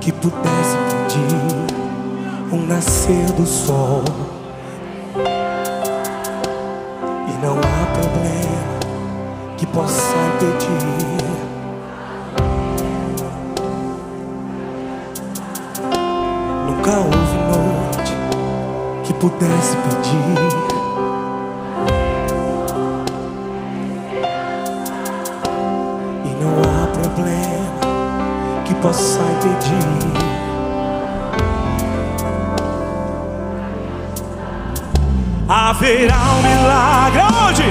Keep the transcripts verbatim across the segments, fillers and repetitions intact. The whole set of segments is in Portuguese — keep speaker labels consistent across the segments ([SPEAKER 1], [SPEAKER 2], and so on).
[SPEAKER 1] que pudesse pedir um nascer do sol. E não há problema que possa impedir. Nunca houve noite que pudesse pedir. E não há problema que possa impedir. Haverá um milagre onde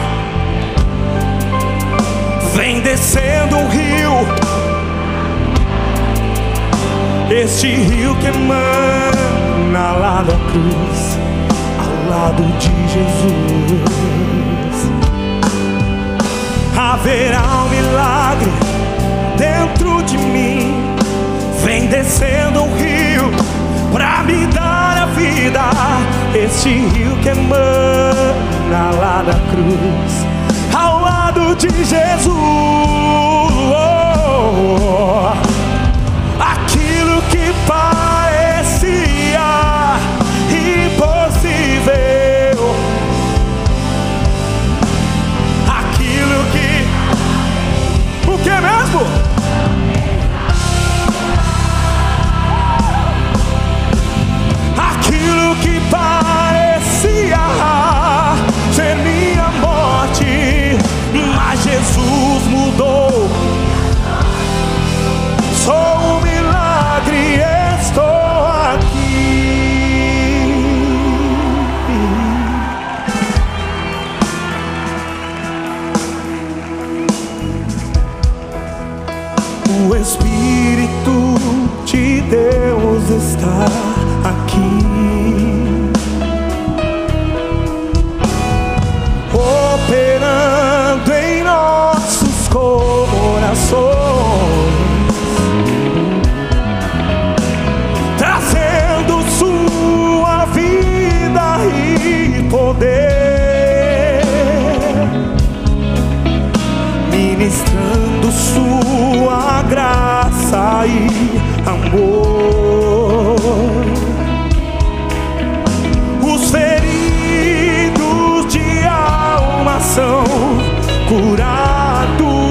[SPEAKER 1] vem descendo um rio. Este rio que emana lá da cruz, ao lado de Jesus. Haverá um milagre dentro de mim. Vem descendo um rio pra me dar a vida. Este rio que emana lá da cruz, ao lado de Jesus. Aquilo que parecia impossível, aquilo que... O que mesmo? Aquilo que parecia ser minha morte, mas Jesus mudou. Sou um milagre, estou aqui. O Espírito de Deus está aqui, operando em nossos corações, trazendo sua vida e poder, ministrando sua graça e amor. Os feridos de alma são curados,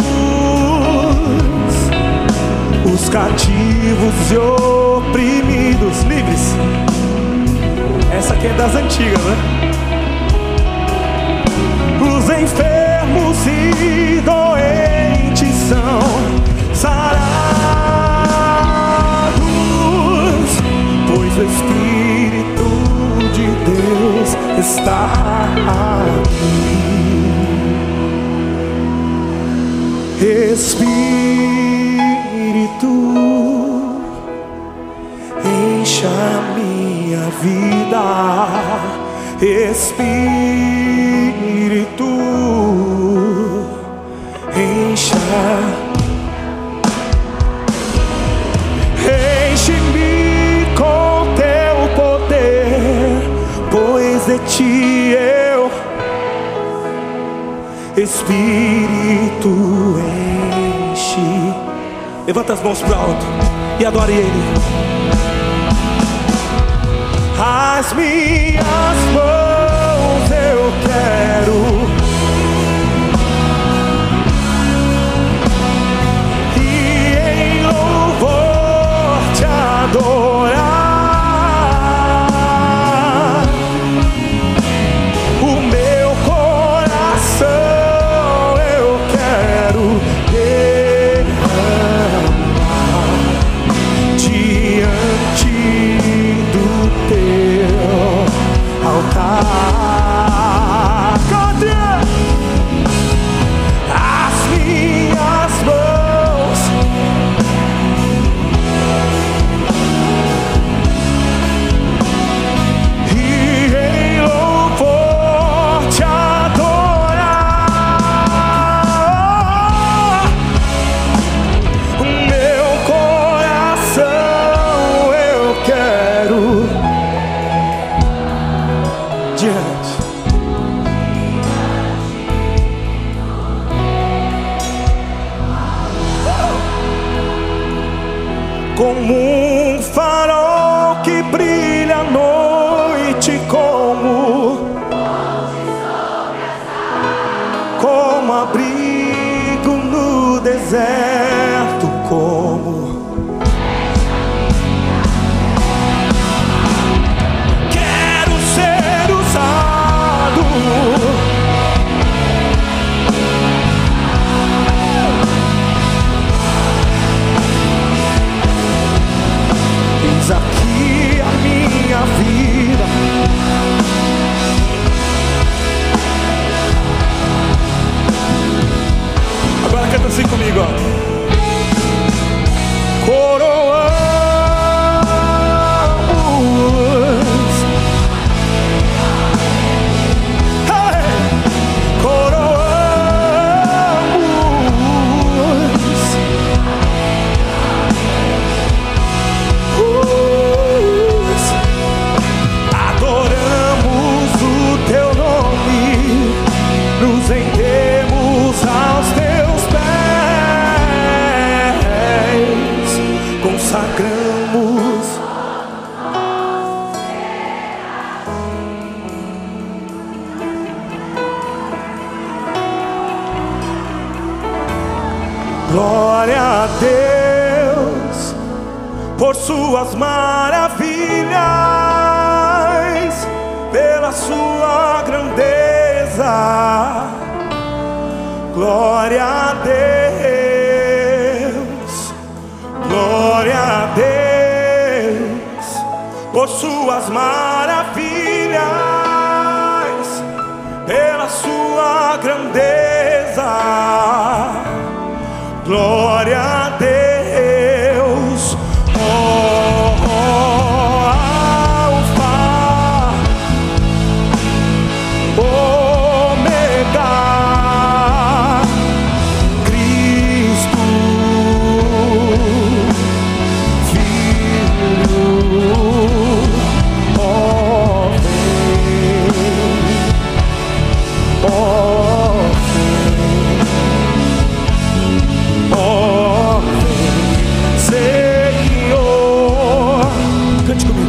[SPEAKER 1] os cativos e oprimidos livres. Essa aqui é das antigas, né? Os enfermos e doentes são sarados, pois o Espírito de Deus está aqui. Espírito, encha minha vida. Espírito, encha. Enche-me com teu poder, pois de ti eu, Espírito, enche. Levanta as mãos para alto e adore Ele. As minhas mãos eu quero e em louvor te adorar. O meu coração eu quero derramar diante do teu altar. Cante! abrigo no deserto, como quero ser usado. Eis aqui a minha vida. Agora canta assim comigo, ó. Coroamos, hey! Coroamos, uh, adoramos o teu nome, nos rendemos aos teus pés, consagramos. Glória a Deus por suas maravilhas, pela sua grandeza. Glória a Deus, glória a Deus por suas maravilhas, pela sua grandeza. Glória a Deus, oh, oh, Alfa, Ômega, Cristo, Filho, ó vem, ó oh, Senhor, cante comigo.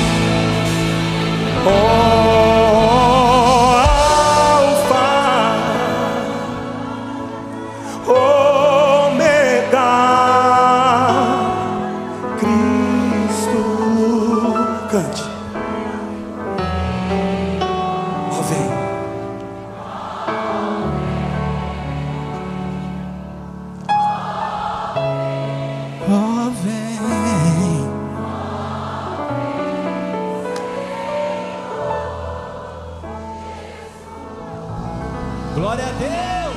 [SPEAKER 1] Oh, Alfa, Ômega, Cristo, cante. Oh, vem. Oh, vem. Glória a Deus.